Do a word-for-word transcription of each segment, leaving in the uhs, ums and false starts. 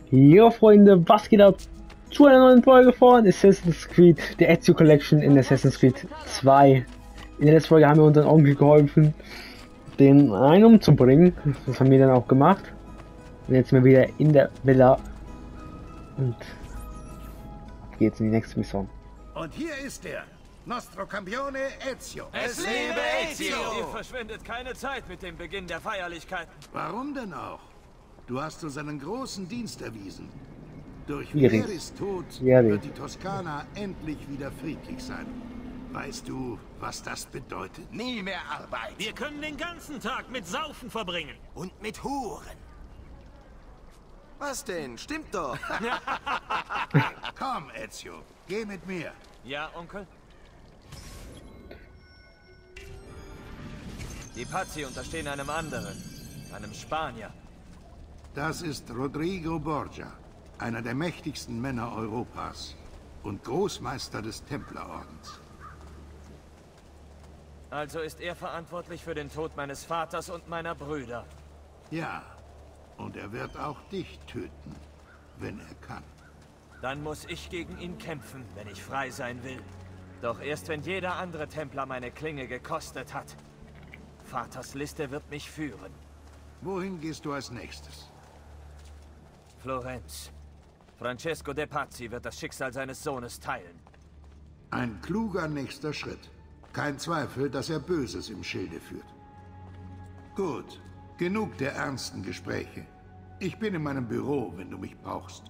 Jo Freunde, was geht ab zu einer neuen Folge von Assassin's Creed, der Ezio Collection in Assassin's Creed zwei. In der letzten Folge haben wir unseren Onkel geholfen, den einen umzubringen. Das haben wir dann auch gemacht. Und jetzt sind wir wieder in der Villa und geht's in die nächste Mission. Und hier ist er, Nostro Campione Ezio. Es lebe Ezio! Ihr verschwendet keine Zeit mit dem Beginn der Feierlichkeiten. Warum denn auch? Du hast uns einen großen Dienst erwiesen. Durch Vieri. Vieris Tod Vieri. wird die Toskana endlich wieder friedlich sein. Weißt du, was das bedeutet? Nie mehr Arbeit. Wir können den ganzen Tag mit Saufen verbringen. Und mit Huren. Was denn? Stimmt doch. Komm, Ezio, geh mit mir. Ja, Onkel? Die Pazzi unterstehen einem anderen, einem Spanier. Das ist Rodrigo Borgia, einer der mächtigsten Männer Europas und Großmeister des Templerordens. Also ist er verantwortlich für den Tod meines Vaters und meiner Brüder. Ja, und er wird auch dich töten, wenn er kann. Dann muss ich gegen ihn kämpfen, wenn ich frei sein will. Doch erst wenn jeder andere Templer meine Klinge gekostet hat. Vaters Liste wird mich führen. Wohin gehst du als nächstes? Florenz. Francesco de Pazzi wird das Schicksal seines Sohnes teilen. Ein kluger nächster Schritt. Kein Zweifel, dass er Böses im Schilde führt. Gut, genug der ernsten Gespräche. Ich bin in meinem Büro, wenn du mich brauchst.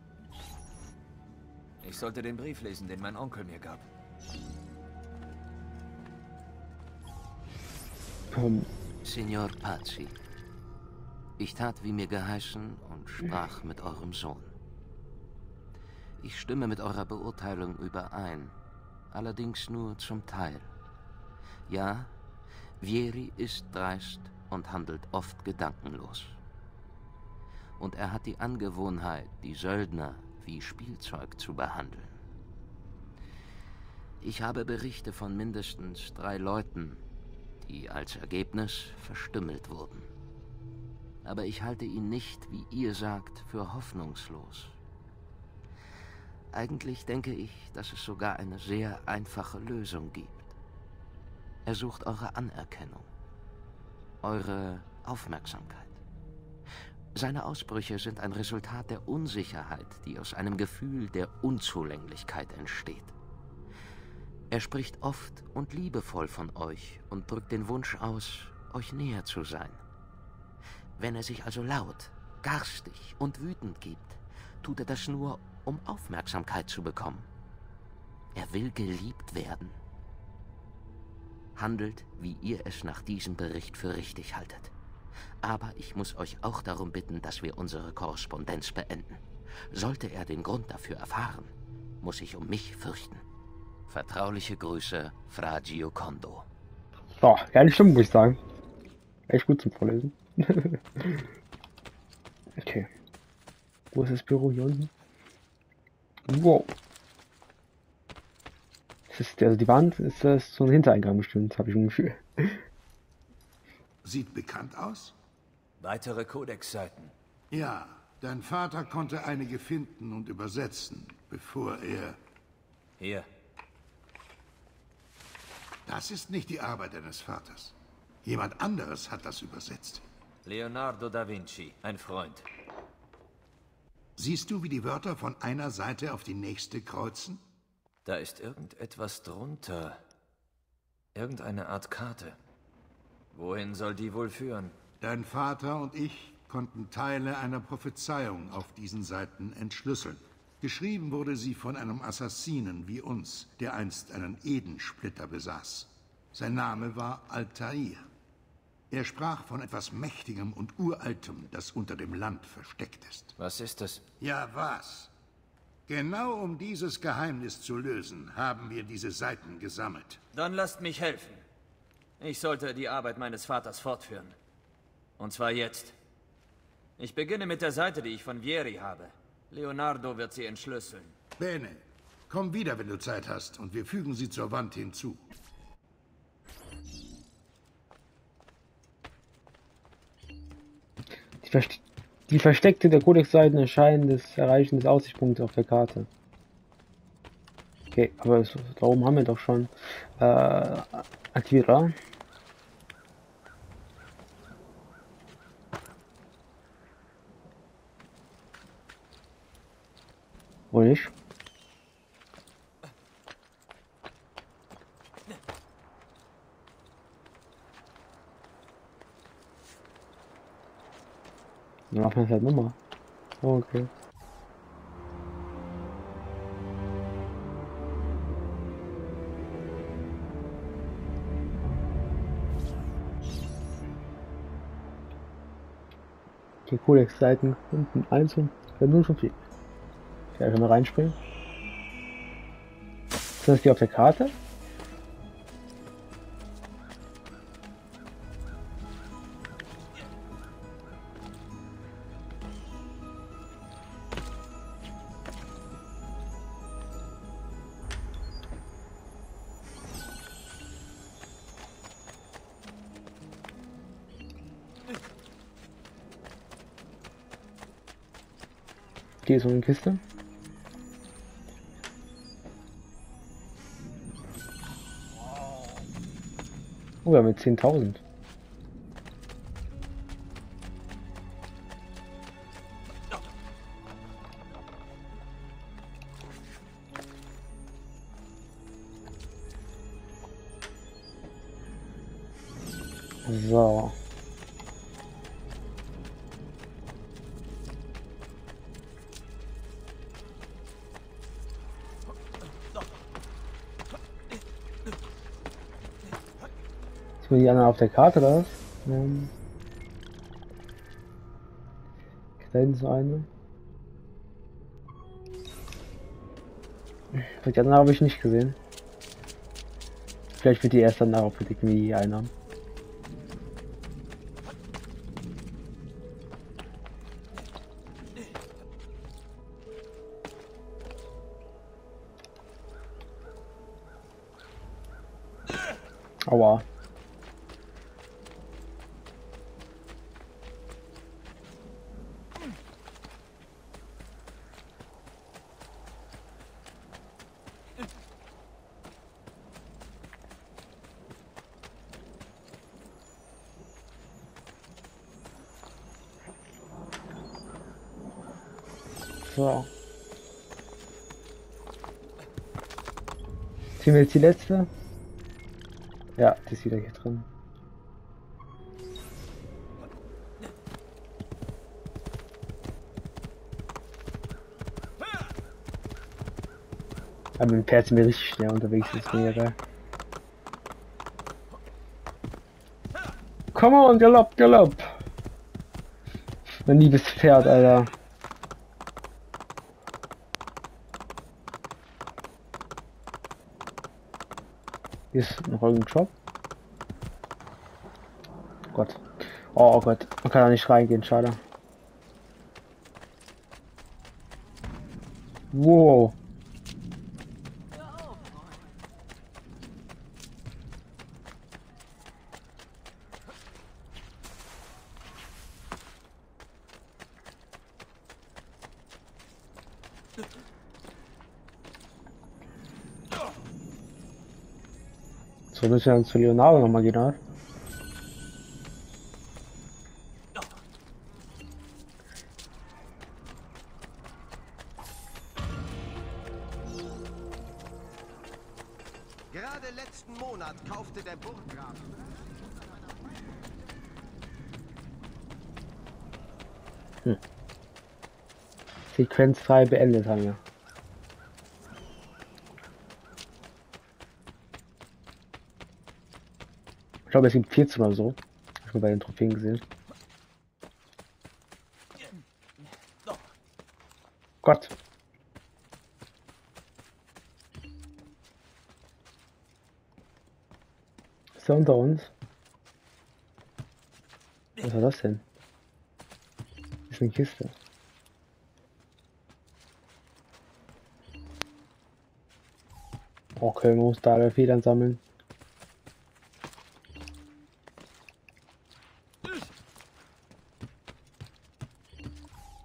Ich sollte den Brief lesen, den mein Onkel mir gab. Komm. Signor Pazzi, ich tat, wie mir geheißen, und sprach mit eurem Sohn. Ich stimme mit eurer Beurteilung überein, allerdings nur zum Teil. Ja, Vieri ist dreist und handelt oft gedankenlos. Und er hat die Angewohnheit, die Söldner wie Spielzeug zu behandeln. Ich habe Berichte von mindestens drei Leuten, die als Ergebnis verstümmelt wurden. Aber ich halte ihn nicht, wie ihr sagt, für hoffnungslos. Eigentlich denke ich, dass es sogar eine sehr einfache Lösung gibt. Er sucht eure Anerkennung, eure Aufmerksamkeit. Seine Ausbrüche sind ein Resultat der Unsicherheit, die aus einem Gefühl der Unzulänglichkeit entsteht. Er spricht oft und liebevoll von euch und drückt den Wunsch aus, euch näher zu sein. Wenn er sich also laut, garstig und wütend gibt, tut er das nur, um Aufmerksamkeit zu bekommen. Er will geliebt werden. Handelt, wie ihr es nach diesem Bericht für richtig haltet. Aber ich muss euch auch darum bitten, dass wir unsere Korrespondenz beenden. Sollte er den Grund dafür erfahren, muss ich um mich fürchten. Vertrauliche Grüße, Fra Giocondo. So, geile Stimme, muss ich sagen. Echt gut zum Vorlesen. Okay. Wo ist das Büro hier unten? Wow. Das ist, also die Wand ist das so ein Hintereingang bestimmt, habe ich ein Gefühl. Sieht bekannt aus? Weitere Kodexseiten. Ja, dein Vater konnte einige finden und übersetzen, bevor er... Hier. Das ist nicht die Arbeit deines Vaters. Jemand anderes hat das übersetzt. Leonardo da Vinci, ein Freund. Siehst du, wie die Wörter von einer Seite auf die nächste kreuzen? Da ist irgendetwas drunter. Irgendeine Art Karte. Wohin soll die wohl führen? Dein Vater und ich konnten Teile einer Prophezeiung auf diesen Seiten entschlüsseln. Geschrieben wurde sie von einem Assassinen wie uns, der einst einen Edensplitter besaß. Sein Name war Altair. Er sprach von etwas Mächtigem und Uraltem, das unter dem Land versteckt ist. Was ist das? Ja, was? Genau um dieses Geheimnis zu lösen, haben wir diese Seiten gesammelt. Dann lasst mich helfen. Ich sollte die Arbeit meines Vaters fortführen. Und zwar jetzt. Ich beginne mit der Seite, die ich von Vieri habe. Leonardo wird sie entschlüsseln. Bene, komm wieder, wenn du Zeit hast, und wir fügen sie zur Wand hinzu. Ich verstehe Die Versteckte der Codex-Seiten erscheinen des Erreichen des Aussichtspunktes auf der Karte. Okay, aber es, da oben haben wir doch schon äh, aktiviert, oder? Wohl nicht. Dann machen wir es halt nochmal. Oh, okay. Die Codex-Seiten unten einzeln. Ja, nur schon viel. Ja, können wir reinspringen. Ist das die auf der Karte? Hier ist so eine Kiste. Oh, wir haben jetzt zehntausend. So. Sind die anderen auf der Karte oder was? Ähm, da hinten so eine. Die anderen habe ich nicht gesehen. Vielleicht wird die erst danach auf die Knie einnahmen. Aua. So. Ziehen wir jetzt die letzte? Ja, die ist wieder hier drin. Aber mit dem Pferd sind wir richtig schnell unterwegs, das ist mega geil. Come on, Galopp, Galopp! Mein liebes Pferd, Alter. Hier ist noch irgendein Job. Oh Gott. Oh, oh Gott. Man kann da nicht reingehen, schade. Wow. So müssen wir dann zu Leonardo nochmal gehen, oder? Gerade letzten Monat kaufte der Burggraf. Hm. Sequenz drei beendet haben wir. Ich glaube, es gibt vierzehn oder so. Ich habe bei den Trophäen gesehen. Gott. Ist er unter uns? Was war das denn? Das ist eine Kiste. Okay, man muss da alle Federn sammeln.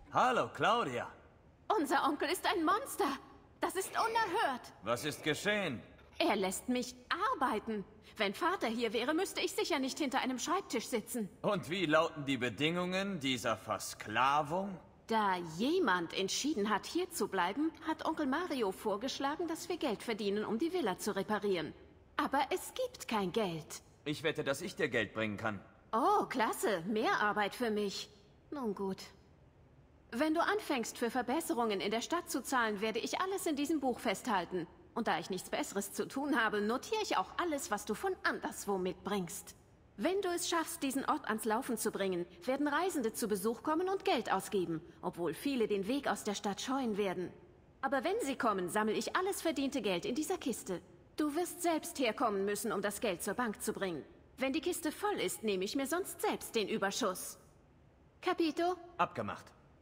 Hallo, Claudia. Unser Onkel ist ein Monster. Das ist unerhört. Was ist geschehen? Er lässt mich arbeiten. Wenn Vater hier wäre, müsste ich sicher nicht hinter einem Schreibtisch sitzen. Und wie lauten die Bedingungen dieser Versklavung? Da jemand entschieden hat, hier zu bleiben, hat Onkel Mario vorgeschlagen, dass wir Geld verdienen, um die Villa zu reparieren. Aber es gibt kein Geld. Ich wette, dass ich dir Geld bringen kann. Oh, klasse. Mehr Arbeit für mich. Nun gut. Wenn du anfängst, für Verbesserungen in der Stadt zu zahlen, werde ich alles in diesem Buch festhalten. Und da ich nichts Besseres zu tun habe, notiere ich auch alles, was du von anderswo mitbringst. Wenn du es schaffst, diesen Ort ans Laufen zu bringen, werden Reisende zu Besuch kommen und Geld ausgeben, obwohl viele den Weg aus der Stadt scheuen werden. Aber wenn sie kommen, sammle ich alles verdiente Geld in dieser Kiste. Du wirst selbst herkommen müssen, um das Geld zur Bank zu bringen. Wenn die Kiste voll ist, nehme ich mir sonst selbst den Überschuss. Capito? Abgemacht.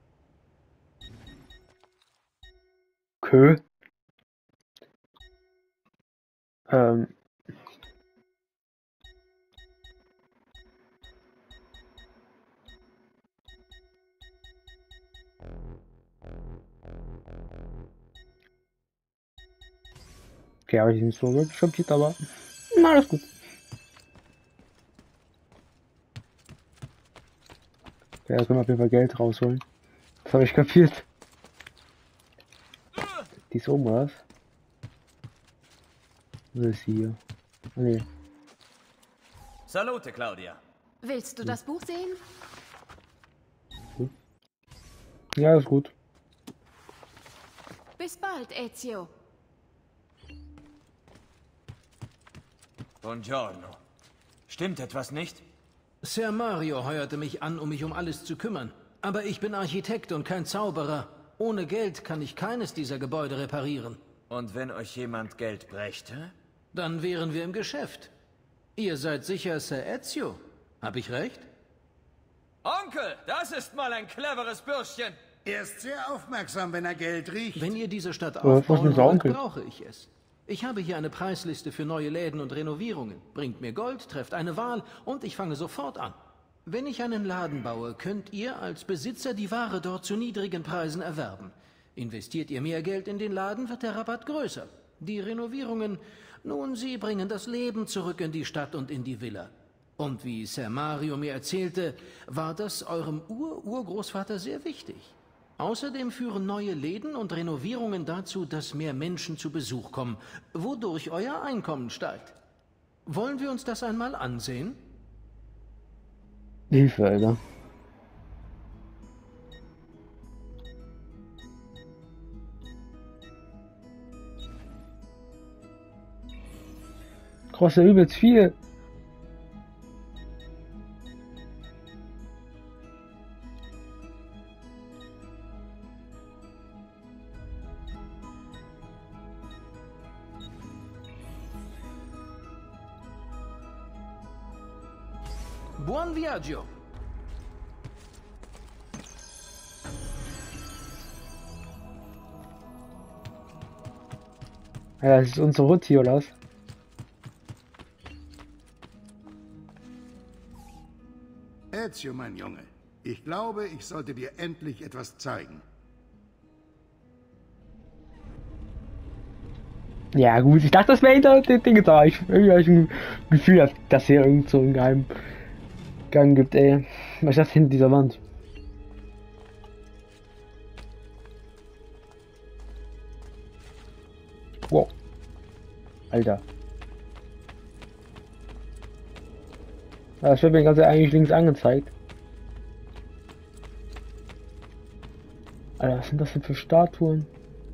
Okay. Ähm. Okay, habe ich nicht so wirklich kapiert, aber na, alles gut. Ja, da können wir auf jeden Fall Geld rausholen. Das habe ich kapiert. Die ist oben, was? Was ist hier? Ah, nee. Salute, Claudia. Willst du das Buch sehen? Ja, ist gut. Bis bald, Ezio. Buongiorno. Stimmt etwas nicht? Sir Mario heuerte mich an, um mich um alles zu kümmern. Aber ich bin Architekt und kein Zauberer. Ohne Geld kann ich keines dieser Gebäude reparieren. Und wenn euch jemand Geld brächte? Dann wären wir im Geschäft. Ihr seid sicher Sir Ezio. Hab ich recht? Onkel, das ist mal ein cleveres Bürschchen. Er ist sehr aufmerksam, wenn er Geld riecht. Wenn ihr diese Stadt was ist aufbauen ein wollt, Onkel? brauche ich es. Ich habe hier eine Preisliste für neue Läden und Renovierungen. Bringt mir Gold, trefft eine Wahl und ich fange sofort an. Wenn ich einen Laden baue, könnt ihr als Besitzer die Ware dort zu niedrigen Preisen erwerben. Investiert ihr mehr Geld in den Laden, wird der Rabatt größer. Die Renovierungen, nun, sie bringen das Leben zurück in die Stadt und in die Villa. Und wie Sir Mario mir erzählte, war das eurem Ur-Urgroßvater sehr wichtig. Außerdem führen neue Läden und Renovierungen dazu, dass mehr Menschen zu Besuch kommen, wodurch euer Einkommen steigt. Wollen wir uns das einmal ansehen? Hilfe, Alter. Kostet ja übelst viel. Buon viaggio! Ja, das ist unsere Hut hier, oder was? Ezio, mein Junge, ich glaube, ich sollte dir endlich etwas zeigen. Ja gut, ich dachte, das wäre hinter den Dingen da. Ich irgendwie habe ich ein Gefühl, dass hier irgend so einen geheimen Gang gibt, ey. Was ist das hinter dieser Wand? Wow. Alter. Ja, das wird mir ganz eigentlich links angezeigt. Alter, was sind das denn für Statuen?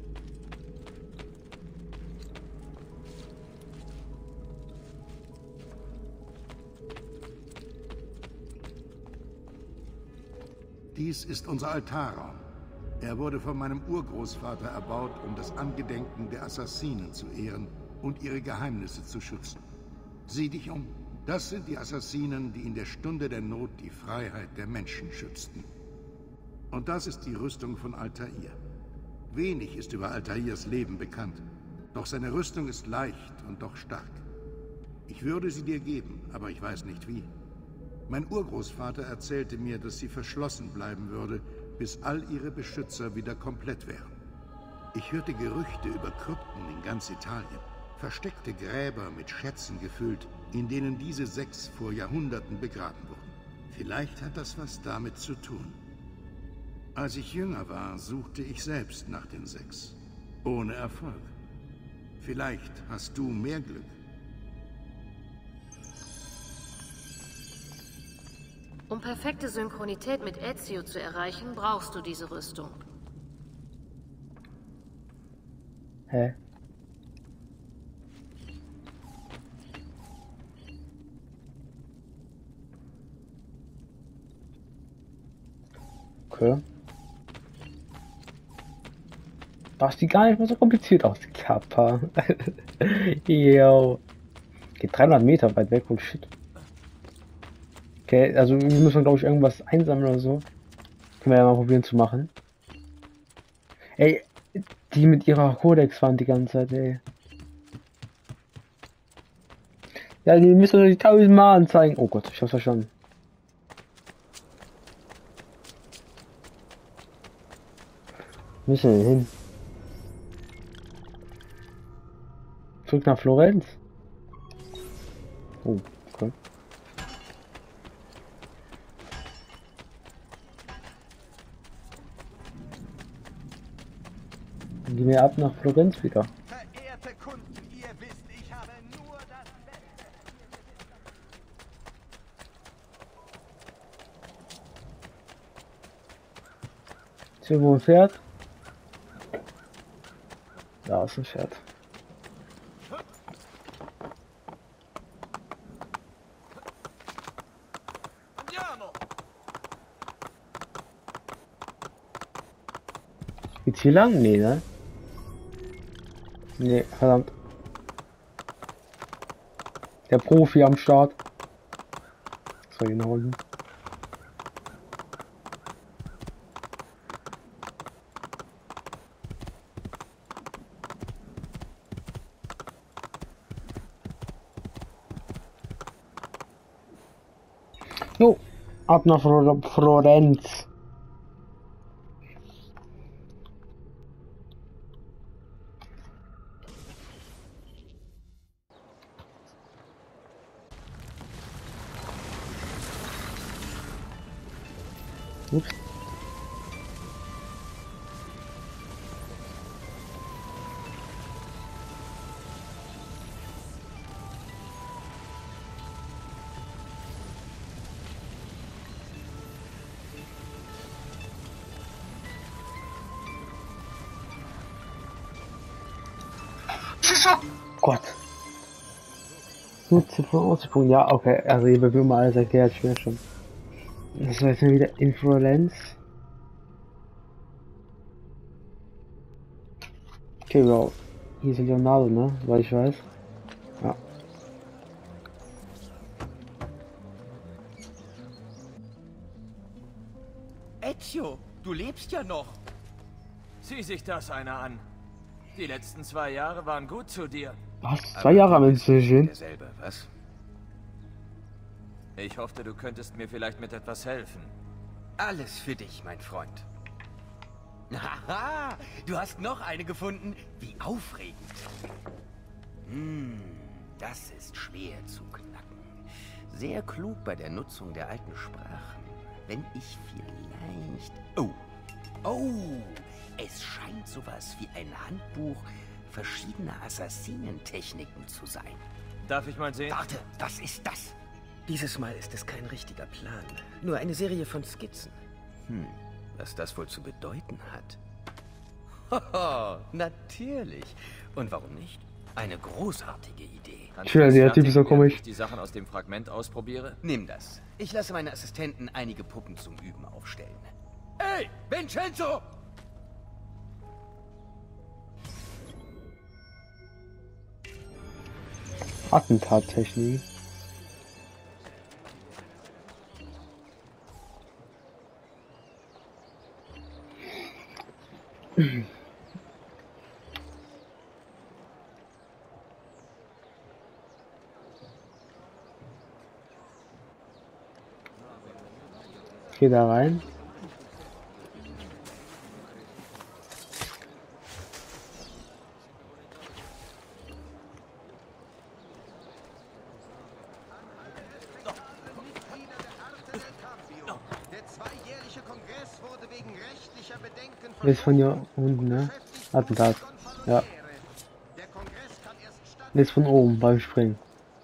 Dies ist unser Altarraum. Er wurde von meinem Urgroßvater erbaut, um das Angedenken der Assassinen zu ehren und ihre Geheimnisse zu schützen. Sieh dich um. Das sind die Assassinen, die in der Stunde der Not die Freiheit der Menschen schützten. Und das ist die Rüstung von Altair. Wenig ist über Altairs Leben bekannt, doch seine Rüstung ist leicht und doch stark. Ich würde sie dir geben, aber ich weiß nicht wie. Mein Urgroßvater erzählte mir, dass sie verschlossen bleiben würde, bis all ihre Beschützer wieder komplett wären. Ich hörte Gerüchte über Krypten in ganz Italien. Versteckte Gräber mit Schätzen gefüllt, in denen diese sechs vor Jahrhunderten begraben wurden. Vielleicht hat das was damit zu tun. Als ich jünger war, suchte ich selbst nach den sechs. Ohne Erfolg. Vielleicht hast du mehr Glück. Um perfekte Synchronität mit Ezio zu erreichen, brauchst du diese Rüstung. Hä? Okay. Das sieht gar nicht mehr so kompliziert aus, Kappa. Yo. Geht dreihundert Meter weit weg, oh shit. Okay, also wir müssen, glaube ich, irgendwas einsammeln oder so. Können wir ja mal probieren zu machen. Ey, die mit ihrer Codex-Wand die ganze Zeit, ey. Ja, die müssen wir die tausend Mal anzeigen. Oh Gott, ich hab's verstanden. Wo müssen wir hin? Zurück nach Florenz? Oh, okay. Dann gehen wir ab nach Florenz wieder. Verehrte Kunden, ihr wisst, ich habe nur das Beste. Ist hier wo ein Pferd? Da ist ein Pferd. Geht's hier lang? Nee, ne? Nee, verdammt. Der Profi am Start. So, genau. So, ab nach Flor Florenz. Ups. Gott. Nutze von Aussichtspunkt. Ja, okay. Also hier wird mir mal alles erklärt, ich merke schon. Das war jetzt wieder Influenz. Okay, wow. Hier ist Leonardo, ne? Weil ich weiß. Ja. Ezio, du lebst ja noch. Sieh sich das einer an. Die letzten zwei Jahre waren gut zu dir. Was? Zwei Jahre am inzwischen? Derselbe, was? Ich hoffte, du könntest mir vielleicht mit etwas helfen. Alles für dich, mein Freund. Haha, du hast noch eine gefunden? Wie aufregend. Hm, das ist schwer zu knacken. Sehr klug bei der Nutzung der alten Sprachen. Wenn ich vielleicht... Oh, oh, es scheint sowas wie ein Handbuch verschiedener Assassinentechniken zu sein. Darf ich mal sehen? Warte, das ist das. Dieses Mal ist es kein richtiger Plan, nur eine Serie von Skizzen. Hm, was das wohl zu bedeuten hat? Hoho, natürlich. Und warum nicht? Eine großartige Idee. Tja, der Typ ist so komisch. Ich die Sachen aus dem Fragment ausprobiere? Nimm das. Ich lasse meine Assistenten einige Puppen zum Üben aufstellen. Hey, Vincenzo! Attentattechnik. Geh da rein. Bis von hier unten, ne? Attentat. Ja. Jetzt von oben beim Springen.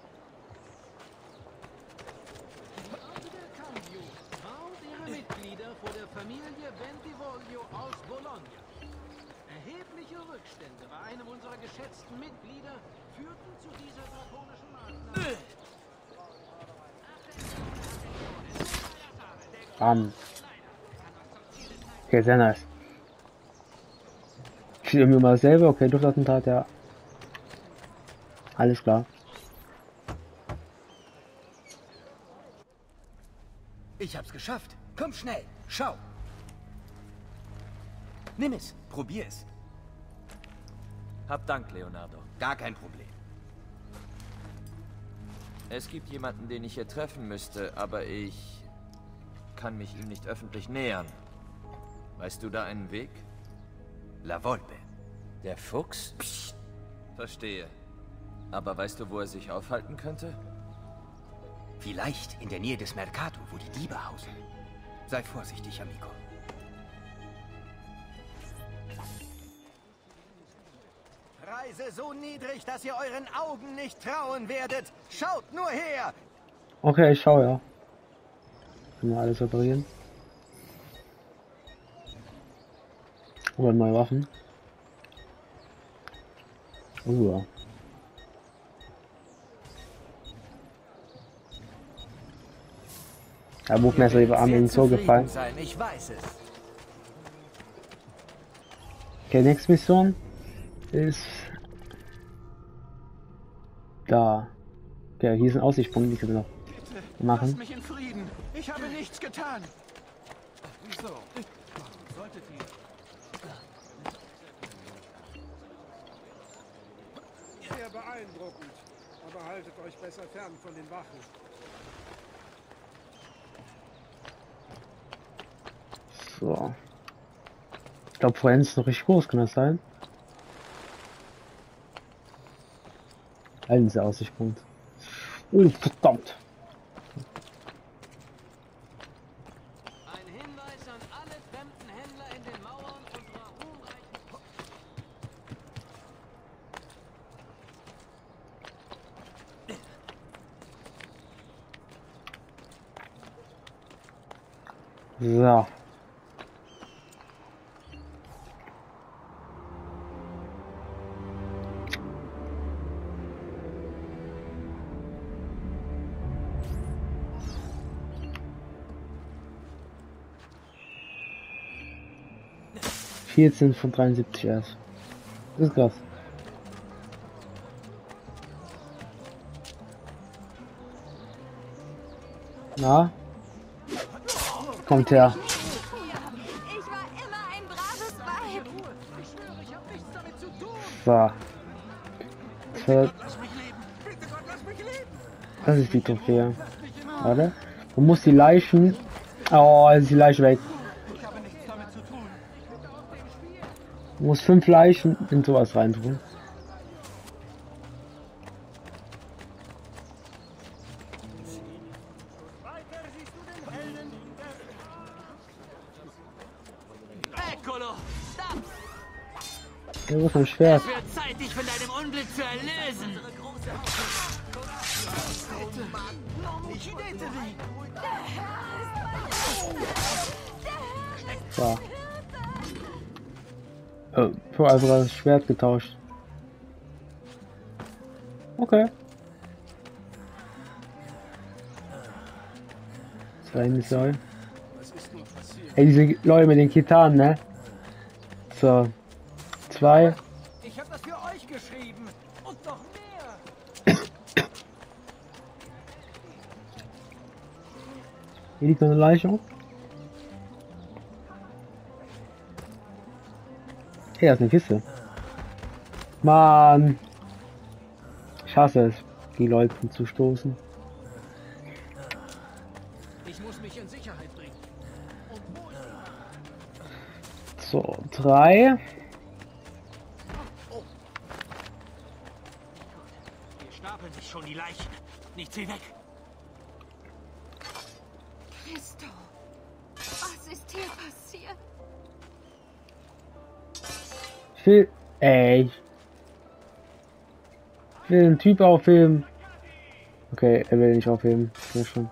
Erhebliche Rückstände bei einem unserer geschätzten Mitglieder führten zu dieser drakonischen Maßnahme. Bam. Okay, sehr nice. Steht irgendwie mal selber. Okay, Luftattentat, ja. Alles klar. Ich hab's geschafft. Komm schnell. Schau. Nimm es. Probier es. Hab Dank, Leonardo. Gar kein Problem. Es gibt jemanden, den ich hier treffen müsste, aber ich kann mich ihm nicht öffentlich nähern. Weißt du da einen Weg? La Volpe. Der Fuchs? Psst. Verstehe. Aber weißt du, wo er sich aufhalten könnte? Vielleicht in der Nähe des Mercato, wo die Diebe hausen. Sei vorsichtig, Amico. Preise so niedrig, dass ihr euren Augen nicht trauen werdet. Schaut nur her! Okay, ich schau, ja. Können wir alles reparieren. Oder neue Waffen. Oh ja. Der Buchmesser über Arm so gefallen. Ich weiß es. Okay, nächste Mission ist da. Okay, hier ist ein Aussichtspunkt, die können wir noch machen. Lasst mich in Frieden. Ich habe nichts getan. Wieso? Solltet ihr? Sehr beeindruckend. Aber haltet euch besser fern von den Wachen. So. Ich glaube, vorhin ist es noch richtig groß, kann das sein? Ein dieser Aussichtspunkt. Oh, verdammt. Ein Hinweis an alle fremden Händler in den Mauern unserer ruhmreichen... So. vierzehn von dreiundsiebzig erst. Das ist krass. Na? Kommt her. Ich war immer ein braves Weib. So. So. Das ist die Trophäe. Warte. Man muss die Leichen... Oh, ist die Leiche weg. Man muss fünf Leichen in sowas reintun. Ja, wo ist mein Schwert? Es wird Zeit, dich von deinem Unglück zu erlösen. So. Oh, ich habe einfach das Schwert getauscht. Okay. Zwei Mission. Hey, diese Leute mit den Kitanen, ne? So. Zwei. Ich habe das für euch geschrieben. Und noch mehr. Hier liegt noch eine Leiche. Hey, da ist eine Kiste. Mann. Ich hasse es, die Leute zu stoßen. Ich muss mich in Sicherheit bringen. So, drei. Hier stapeln sich schon die Leichen. Nicht sie weg. Christo, was ist hier passiert? Ich will. Ey. Ich will den Typ aufheben. Okay, er will nicht aufheben. Ja, schon.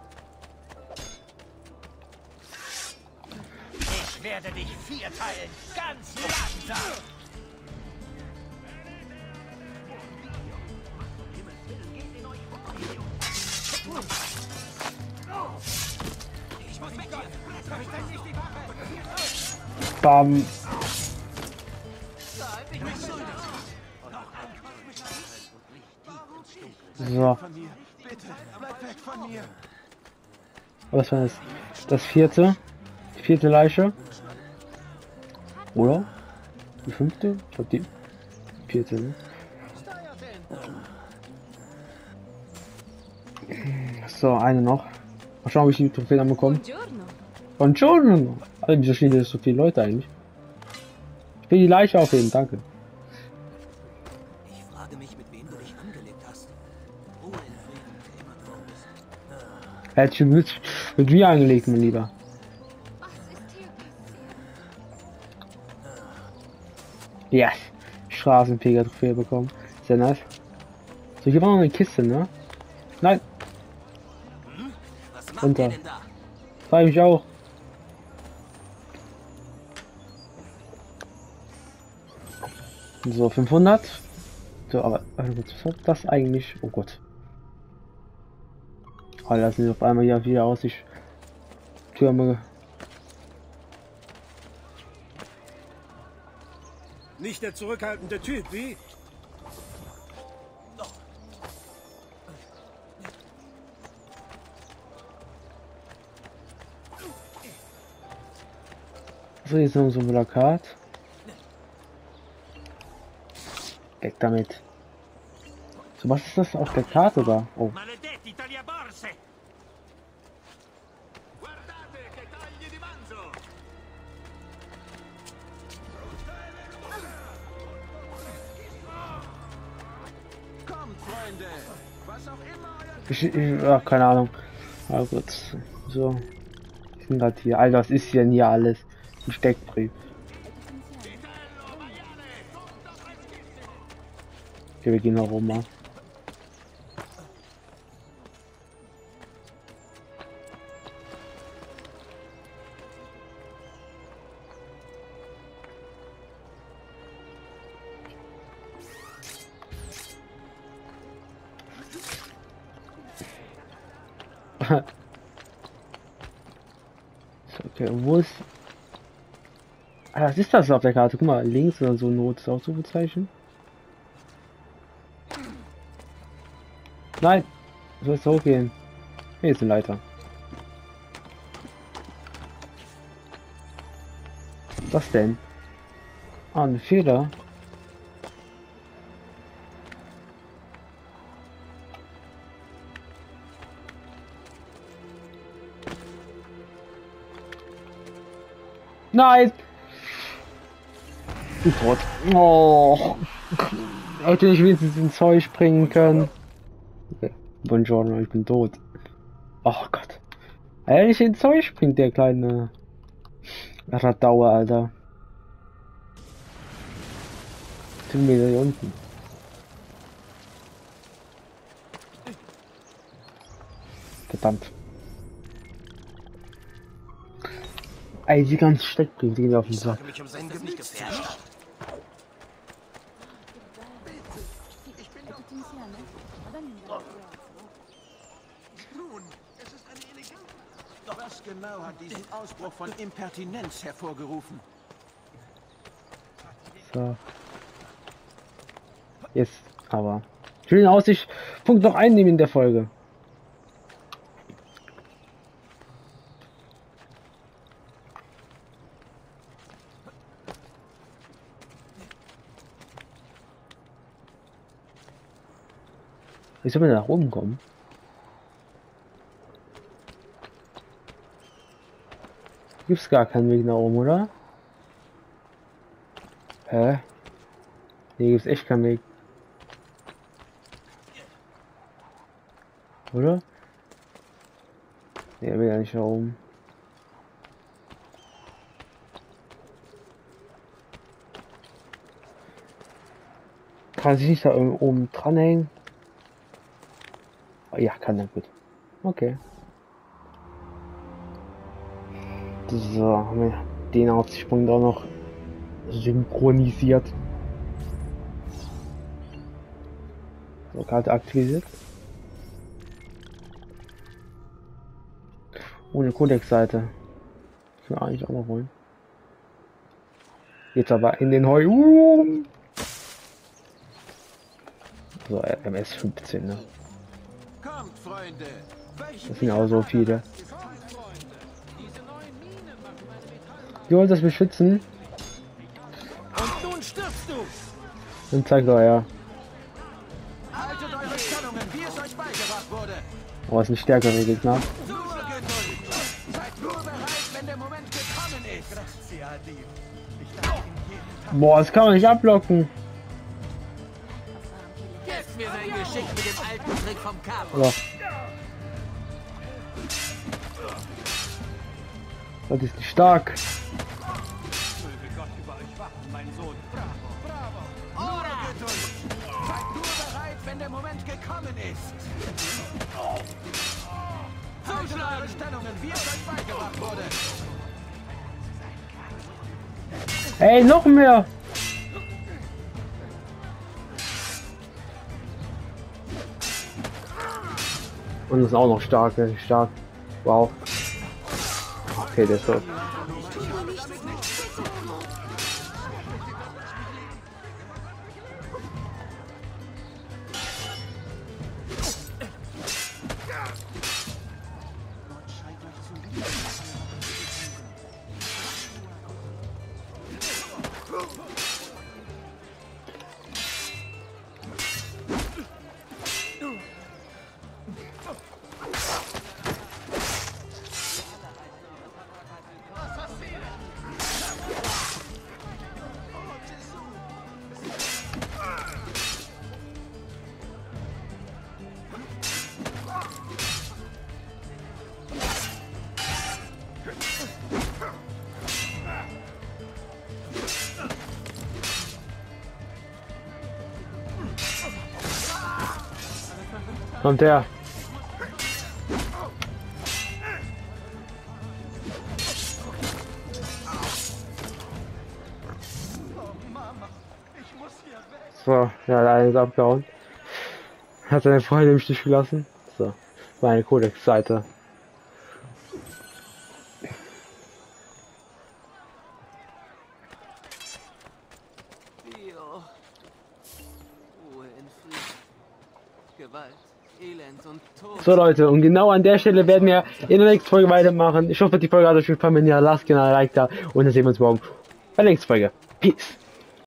Ich werde dich vierteilen, ganz langsam. Bam. So. Was war das? Das vierte? Die vierte Leiche? Oder? Die fünfte? Ich glaube die vierte, ne? So, eine noch. Mal schauen, ob ich die Trophäe dann bekomme. Buongiorno! Alter, wieso stehen hier so viele Leute eigentlich? Ich will die Leiche aufheben, danke. Ich frage mich, mit wem du dich angelegt hast. Ruhe in Frieden, für immer traurig bist. Hätte ich mit, mit mir angelegt, mein Lieber. Ja, yes. Straßenfeger-Trophäe bekommen. Sehr nice. So, hier war noch eine Kiste, ne? Nein. Hm? Was macht Runter. ihr denn da? Frage mich auch. So, fünfhundert. So, aber was ist das eigentlich? Oh Gott. Alter, das sieht auf einmal hier wieder aus. Ich Türme. Nicht der zurückhaltende Typ, wie? So, jetzt noch so ein Plakat. Weg damit. So, was ist das auf der Karte da? Oh. Ich, ich ach, keine Ahnung. Ja gut. So. Ich bin grad hier. Alter, was ist hier denn hier alles? Ein Steckbrief. Okay, wir gehen nach Roma. Okay, wo ist... Ah, was ist das auf der Karte? Guck mal, links oder so Not, Ausrufezeichen. Nein! Soll es hochgehen? Hier ist eine Leiter. Was denn? Ah, ein Fehler. Nein! Ich bin tot. Oh. Hätte ich wenigstens ins Zeug springen können. Okay. Buongiorno, ich bin tot. Oh Gott. Hätte ich ins Zeug springt, der kleine Radauer, Alter. Sind wir hier unten. Verdammt. Ey, die ganzen Steckbriefe gehen auf den Sack. Mich um sein Gebiet gefährdet. Nun, es ist eine elegante. Was genau hat diesen Ausbruch von Impertinenz hervorgerufen? So. Jetzt, aber. Ich will den Aussichtspunkt noch einnehmen in der Folge. Wie soll man da nach oben kommen? Gibt's gar keinen Weg nach oben, oder? Hä? Hier gibt's echt keinen Weg. Oder? Ne, er will ja nicht nach oben. Kann sich nicht da oben dranhängen? Oh, ja, kann er gut. Okay. So, haben wir den Aufsprung da noch synchronisiert. So, Karte aktiviert. Ohne Codex-Seite. Ich will eigentlich auch noch wollen. Jetzt aber in den Heu. Uh! So, M S fünfzehn, ne? Kommt, Freunde. Das sind auch so viele. Ihr wollt das beschützen? Und nun stirbst du! Dann zeigt doch ja. Haltet eure Stellungen, wie es euch beigebracht wurde. Oh, ist ein stärkerer Gegner. Nur Geduld. Seid nur bereit, wenn der Moment gekommen ist. Grazie a Dio. Ich danke ihm jeden Tag. Boah, das kann man nicht abblocken. Gib mir dein Geschick mit dem alten Trick vom Capo. Oder? Das ist nicht stark. Möge Gott über euch wachen, mein Sohn. Bravo, bravo. Nur Geduld. Seid nur bereit, wenn der Moment gekommen ist. Haltet eure Stellungen, wie es euch beigebracht wurde. Ey, noch mehr! Und das ist auch noch stark, ne? Stark. Wow. Okay, der ist tot. Kommt her. So, ja, der eine ist abgehauen. Hat seine Freunde im Stich gelassen. So, meine Codex-Seite. So Leute, und genau an der Stelle werden wir in der nächsten Folge weitermachen. Ich hoffe, die Folge hat euch gefallen. Wenn ja, lasst gerne ein Like da und dann sehen wir uns morgen bei der nächsten Folge. Peace!